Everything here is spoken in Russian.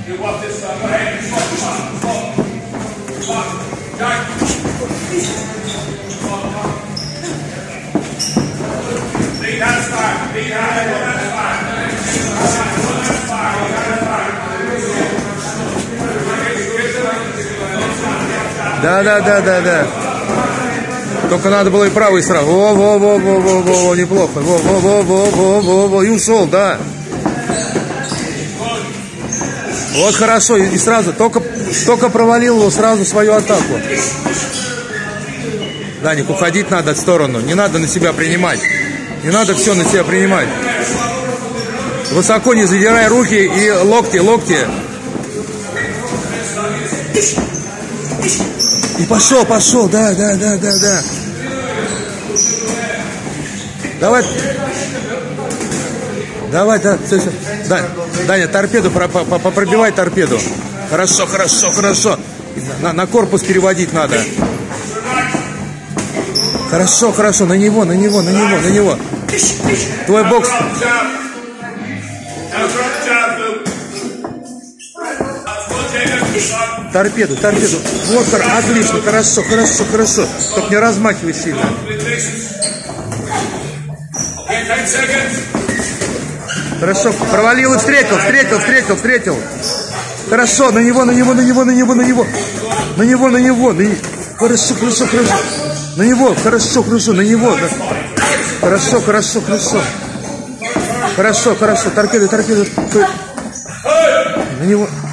Да. Только надо было и правый сразу. Во, неплохо. Во, и ушел, да. Вот хорошо, и сразу, только провалил его сразу свою атаку. Даник, уходить надо в сторону, не надо на себя принимать. Не надо все на себя принимать. Высоко не задирай руки и локти. И пошел, да. Давай, да. Даня, торпеду, пробивай торпеду. Хорошо. На корпус переводить надо. Хорошо, на него. Твой бокс. Торпеду. Вот, отлично, хорошо. Только не размахивай сильно. Хорошо, провалил и встретил. Хорошо, на него. Хорошо. На него, хорошо, на него. Хорошо. Торпеду. На него.